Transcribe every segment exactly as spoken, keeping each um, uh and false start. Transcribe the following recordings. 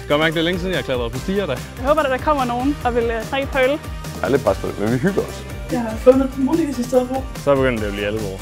Jeg kan mærke, det er længe siden, jeg har klatret på stiger der. Jeg håber, at der kommer nogen, der vil drikke på øl. Jeg er lidt pres på det, men vi hygger os. Jeg har fundet muligvis i stedet for. Så begynder det at blive alvor.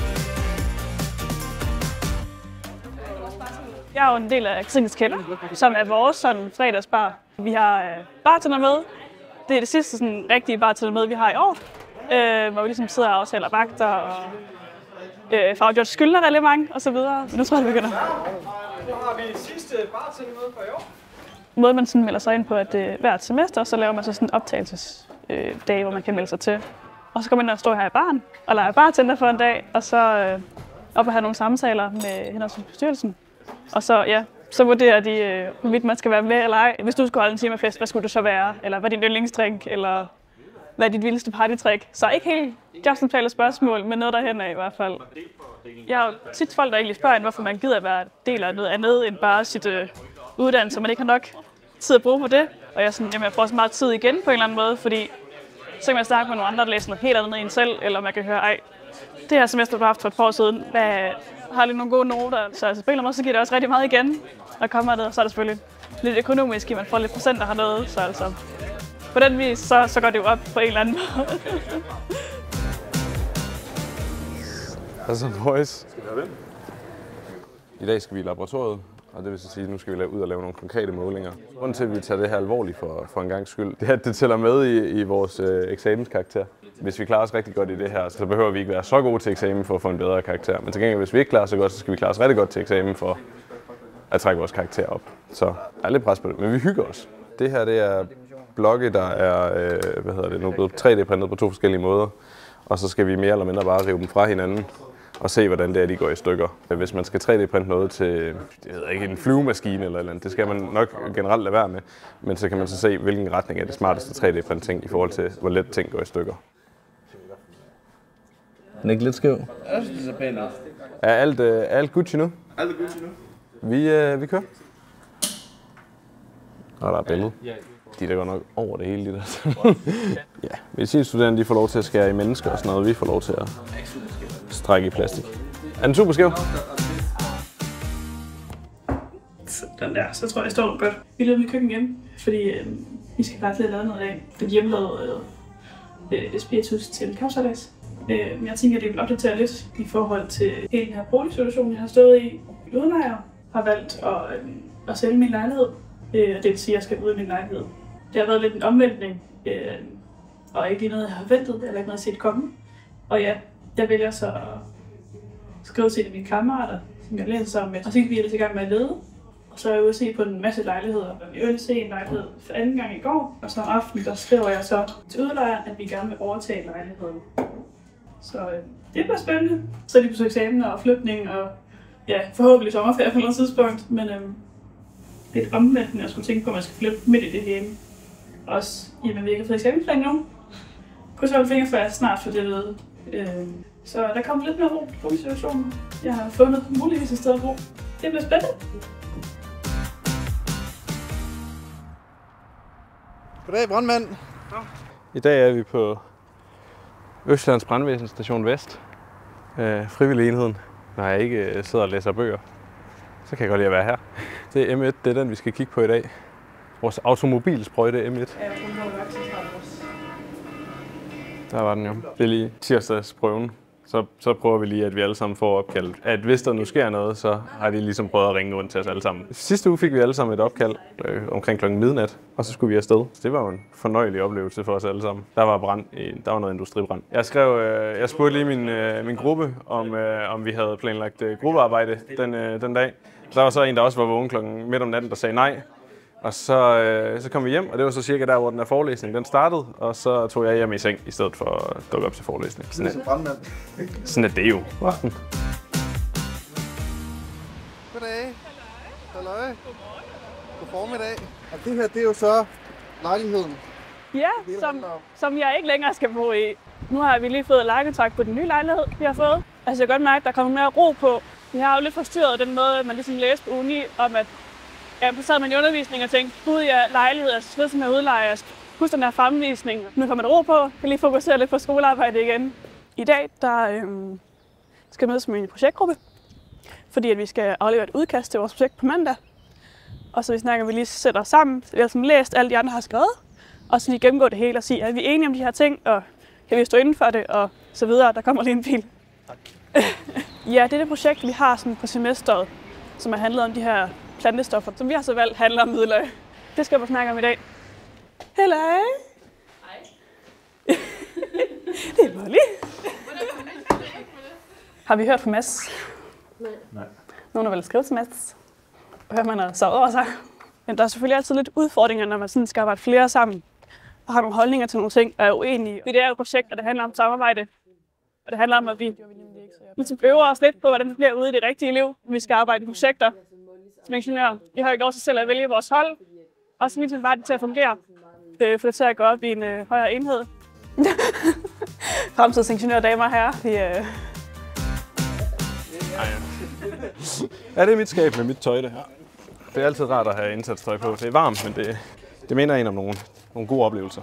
Jeg er jo en del af Katrines Kælder, som er vores sådan fredagsbar. Vi har øh, bartender med. Det er det sidste sådan, rigtige bartender med, vi har i år. Øh, hvor vi ligesom sidder og aftaler vagter og øh, får afgjort skyldnerreglement og så videre. Men nu tror jeg, det begynder. Nu har vi sidste bartender med for i år. Måden man sådan melder sig ind på, at det er hvert semester, så laver man så sådan en optagelsesdag, øh, hvor man kan melde sig til. Og så kommer man ind og stå her i baren og lege bartender for en dag, og så øh, op og have nogle samtaler med henholdsvis bestyrelsen. Og så, ja, så vurderer de, øh, hvorvidt man skal være med eller ej. Hvis du skulle holde en timefest, hvad skulle du så være? Eller hvad er din yndlingsdrink? Eller hvad er dit vildeste partytrick? Så ikke helt jobsamtale spørgsmål, men noget derhen af i hvert fald. Jeg har jo tit folk, der egentlig spørger ind, hvorfor man gider at være del af noget andet end bare sit øh, uddannelse, så man ikke har nok tid at bruge på det. Og jeg, er sådan, jamen, jeg får så meget tid igen på en eller anden måde, fordi så kan man snakke med nogle andre, der læser noget helt andet end en selv, eller man kan høre, ej, det her semester, du har haft for et par år siden, hvad, har lige nogle gode noter, så altså, på en eller anden måde, så giver det også rigtig meget igen, og kommer det, og så er det selvfølgelig lidt økonomisk, at man får lidt procenter hernede, så altså, på den vis, så, så går det jo op på en eller anden måde. Altså, boys. I dag skal vi i laboratoriet, og det vil så sige, at nu skal vi ud og lave nogle konkrete målinger. Grunden til, at vi tager det her alvorligt for, for en gangs skyld, det er, at det tæller med i, i vores øh, eksamenskarakter. Hvis vi klarer os rigtig godt i det her, så behøver vi ikke være så gode til eksamen for at få en bedre karakter. Men til gengæld, hvis vi ikke klarer os så godt, så skal vi klare os rigtig godt til eksamen for at trække vores karakter op. Så jeg er lidt pres på det, men vi hygger os. Det her, det er blokke, der er øh, hvad hedder det, nu blevet tre D-printet på to forskellige måder. Og så skal vi mere eller mindre bare rive dem fra hinanden og se, hvordan det er, de går i stykker. Hvis man skal tre D-printe noget til det hedder ikke en flyvemaskine eller noget, det skal man nok generelt lade være med. Men så kan man så se, hvilken retning er det smarteste tre D-printing i forhold til, hvor let ting går i stykker. Den er ikke lidt skæv? Jeg synes, det ser pænt ud. Er alt, øh, alt Gucci nu? Alt er Gucci nu. Vi, øh, vi kører. Og der er billede. De der går nok over det hele, de der. Ja, medicinstuderende, de får lov til at skære i mennesker og sådan noget. Vi får lov til at strække i plastik. Er den super skæv? Den der, så tror jeg, jeg står godt. Vi løber i køkken igen, fordi øh, vi skal faktisk lidt lave noget af det hjemmelavet øh, spiritus til kapsalas. Øh, men jeg tænker, at det vil opdatere lidt i forhold til hele den her boligsituation, jeg har stået i. Udlejer har valgt at, øh, at sælge min lejlighed. Øh, det vil sige, at jeg skal ud i min lejlighed. Det har været lidt en omvæltning, øh, og ikke lige noget, jeg har ventet, eller ikke noget, jeg set komme. Og ja, jeg vælger så at skrive til mine kammerater, som jeg læser sammen med. Og så gik vi ellers i gang med at lede. Og så er jeg ude at se på en masse lejligheder. Jeg vil se en lejlighed for anden gang i går, og så om aftenen, der skriver jeg så til udlejeren, at vi gerne vil overtage lejligheden. Så øh, det bliver spændende. Så er de på eksamener og flytning, og ja, forhåbentlig sommerferie på noget tidspunkt. Men øh, det er et omvæltende, jeg skulle tænke på, at man skal flytte midt i det hele. Også i at vi ikke har fået eksamensplan nu. Kunne så holde fingre for, at jeg snart får det ved. Øh, så der kommer lidt mere ro på situationen. Jeg har fundet muligvis et sted at bo. Det bliver spændende. Goddag, brandmand. I dag er vi på Østjyllands Brandvæsen Station Vest. Øh, frivillig enheden. Når jeg ikke sidder og læser bøger, så kan jeg godt lide at være her. Det er M et, det er den, vi skal kigge på i dag. Vores automobilsprøjte M et. Ja, hun har været til også. Der var den jo. Det er lige tirsdagsprøven. Så, så prøver vi lige, at vi alle sammen får opkaldt. At hvis der nu sker noget, så har de ligesom prøvet at ringe rundt til os alle sammen. Sidste uge fik vi alle sammen et opkald øh, omkring klokken midnat, og så skulle vi afsted. Så det var jo en fornøjelig oplevelse for os alle sammen. Der var brand i, der var noget industribrand. Jeg skrev, øh, jeg spurgte lige min, øh, min gruppe, om, øh, om vi havde planlagt øh, gruppearbejde den, øh, den dag. Der var så en, der også var vågen klokken midt om natten, der sagde nej. Og så, øh, så kom vi hjem, og det var så cirka der, hvor den her forelæsning den startede. Og så tog jeg hjem i seng, i stedet for at dukke op til forelæsning. Sådan er, sådan er det jo. Aften. Goddag. Halløj. God formiddag. Og det her, det er jo så lejligheden. Ja, som, som jeg ikke længere skal bo i. Nu har vi lige fået lejekontrakt på den nye lejlighed, vi har fået. Altså jeg kan godt mærke, at der kommer mere ro på. Vi har jo lidt forstyrret den måde, man ligesom læste på uni, om at jeg sad med en undervisning og tænkte, gud, jeg er lejlighed, jeg skal som jeg udlejer, jeg husk den her fremvisning. Nu kommer der ro på, jeg kan lige fokusere lidt på skolearbejde igen. I dag der, øhm, skal jeg mødes med min projektgruppe, fordi at vi skal aflevere et udkast til vores projekt på mandag. Og så vi snakker, vi lige sætter os sammen, vi har læst alt de andre har skrevet, og så lige gennemgå det hele og sige, er vi enige om de her ting, og kan vi stå inden for det, og så videre. Der kommer lige en bil. Ja, det er det projekt, vi har sådan på semesteret, som har handlet om de her plantestoffer, som vi har så valgt handler om hvidløg. Det skal vi snakke om i dag. Hej. Hej. Det er Molly. Har vi hørt fra Mads? Nej. Nej. Nogen har vel skrevet til Mads. Og hører man har sovet over sig. Men der er selvfølgelig altid lidt udfordringer, når man sådan skal arbejde flere sammen. Og har nogle holdninger til nogle ting, og er uenige. Det er jo et projekt, og det handler om samarbejde. Og det handler om, at vi ligesom øver os lidt på, hvordan det bliver ude i det rigtige liv. Vi skal arbejde i projekter som ingeniører. Vi har ikke lov til selv at vælge vores hold. Og så lige bare det til at fungere. Det får det til at gå op i en øh, højere enhed. Fremtidens ingeniørdamer her. Vi, øh... Ja, det er mit skab med mit tøj, det her. Det er altid rart at have indsatstøj på. Det er varmt, men det, det minder en om nogle, nogle gode oplevelser.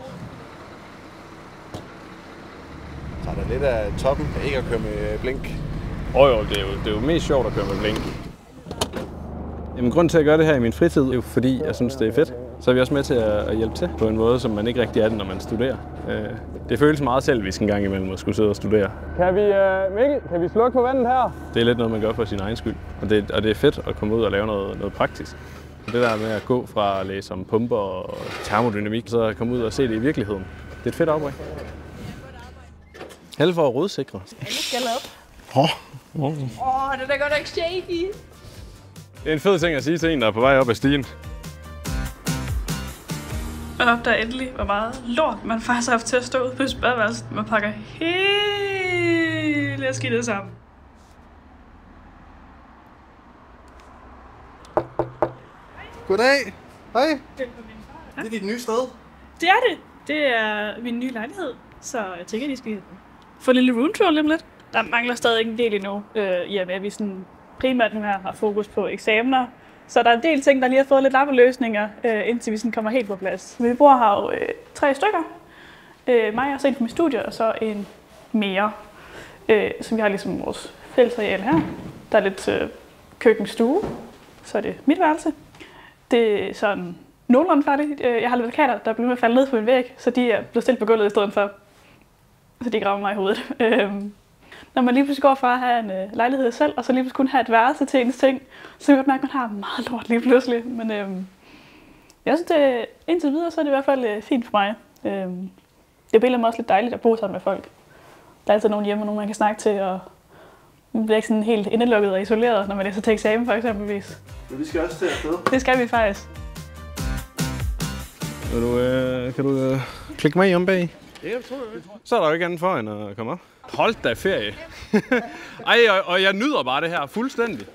Så er der lidt af toppen ikke at køre med blink. Åh oh, jo, det er jo, det er jo mest sjovt at køre med blink. Jamen, grunden til at gøre det her i min fritid er jo fordi, jeg synes, det er fedt. Så er vi også med til at hjælpe til på en måde, som man ikke rigtig er det, når man studerer. Det føles meget selvisk en gang imellem at skulle sidde og studere. Kan vi, uh, Mikkel, kan vi slukke på vandet her? Det er lidt noget, man gør for sin egen skyld. Og det, og det er fedt at komme ud og lave noget, noget praktisk. Det der med at gå fra at læse om pumper og termodynamik, så komme ud og se det i virkeligheden. Det er et fedt opræg. Held for at rodsikre. Jeg skal op. Åh, oh. oh. oh, det er da godt nok shaky. Det er en fed ting at sige til en, der er på vej op ad stigen. Man opdager endelig, hvor meget lort man faktisk har haft til at stå ude på badeværelset. Man pakker hele skidtet sammen. Goddag. Hej. Det er dit nye sted. Det er det. Det er min nye lejlighed. Så jeg tænker, at I skal få en lille roomtour lige om lidt. Der mangler stadig en del endnu, øh, i og med at vi sådan primært nu her har fokus på eksamener. Så der er en del ting, der lige har fået lidt lappeløsninger, øh, indtil vi sådan kommer helt på plads. Vi bor her jo øh, tre stykker. Øh, mig og så en på mit studie, og så en mere. Øh, så vi har ligesom vores fællesareal her. Der er lidt øh, køkkenstue. Så er det mit værelse. Det er sådan nogenlunde færdigt. Jeg har lidt katter, der er blevet med at falde ned på min væg, så de er blevet stillet på gulvet i stedet for. Så de graver mig i hovedet. Øhm, når man lige pludselig går fra at have en øh, lejlighed selv, og så lige pludselig kun have et værelse til ens ting, så kan man mærke, at man har meget lort lige pludselig. Men øhm, jeg synes, det, indtil videre, så er det i hvert fald øh, fint for mig. Øhm, det bliver mig også lidt dejligt at bo sammen med folk. Der er altid nogen hjemme, og nogen man kan snakke til, og man bliver ikke sådan helt indelukket og isoleret, når man læser til eksamen for eksempelvis. Men vi skal også til afsted. Det skal vi faktisk. Kan du, øh, kan du øh, klikke mig i om bag? Ja, jeg tror jeg. Så er der jo ikke andet for end at komme op. Hold da ferie. Ej, og, og jeg nyder bare det her fuldstændig.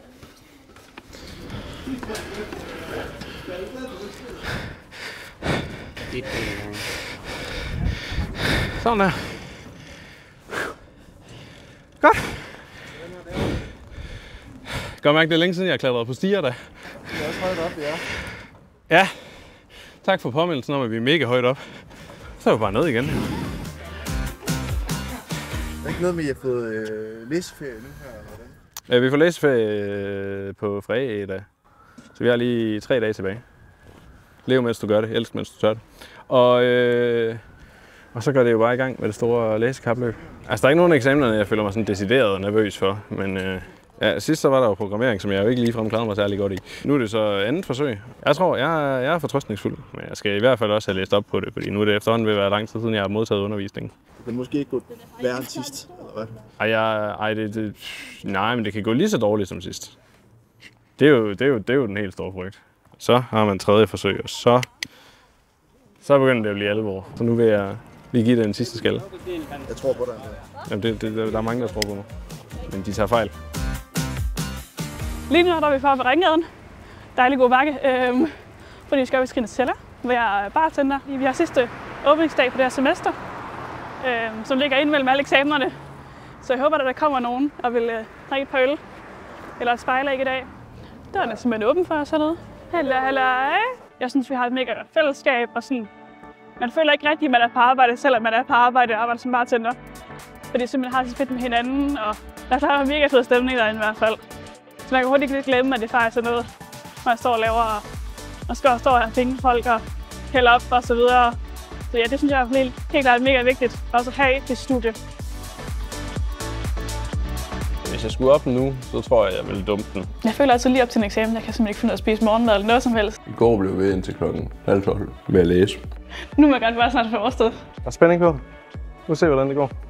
Sådan der. Godt. Jeg kan mærke, det er længe siden, jeg har klatret på stiger da. Det er også højt op, ja. Ja. Tak for påmindelsen om, at vi er mega højt op. Så er vi bare ned igen. Der er ikke noget med, at I har fået øh, læseferie nu her, eller hvordan? Ja, vi får læseferie på fredag, så vi har lige tre dage tilbage. Lev mens du gør det, elsk mens du tør det. Og, øh, og så går det jo bare i gang med det store læsekapløb. Altså, der er ikke nogen af eksamenerne, jeg føler mig sådan decideret og nervøs for, men øh, ja, sidst så var der jo programmering, som jeg jo ikke ligefrem klarede mig særlig godt i. Nu er det så andet forsøg. Jeg tror, jeg er, jeg er fortrøstningsfuld, men jeg skal i hvert fald også have læst op på det, fordi nu er det efterhånden ved at være lang tid siden, jeg har modtaget undervisning. Det kan måske ikke gå værre end sidst, eller hvad? Ej, jeg, ej det, det, nej, men det kan gå lige så dårligt som sidst. Det er jo, det er jo, det er jo den helt store frygt. Så har man tredje forsøg, og så, så begynder det at blive alvor. Så nu vil jeg lige give det en sidste skal. Jeg tror på dig. Jamen, det, det, der er mange, der tror på mig. Men de tager fejl. Lige nu er vi fra ved Ringgaden. Dejlig god bakke. Øhm, fordi vi skal op i Skrines Celler, hvor jeg er bartender. Vi har sidste åbningsdag på det her semester, øhm, som ligger ind mellem alle eksamenerne. Så jeg håber, at der kommer nogen og vil øh, drikke et par øl eller et spejlæg i dag. Døren er simpelthen åben for os hernede. Halløj, halløj. Jeg synes, vi har et mega godt fællesskab, og sådan, man føler ikke rigtigt, at man er på arbejde, selvom man er på arbejde og arbejder som bartender. Fordi simpelthen har det så fedt med hinanden, og der er mega fed stemning derinde i hvert fald. Så man kan hurtigt ikke glemme, at det faktisk er noget, man står og laver og skal også stå og have penge folk og hælde op og så videre. Så ja, det synes jeg er helt, helt klart mega vigtigt, også at have det studie. Hvis jeg skulle op nu, så tror jeg, jeg ville dumpe den. Jeg føler altid lige op til en eksamen, jeg kan simpelthen ikke finde ud af at spise morgenmad eller noget som helst. I går blev vi ved indtil klokken halv tolv med at læse. Nu må jeg godt være snart få overstået. Der er spænding på. Nu ser vi, hvordan det går.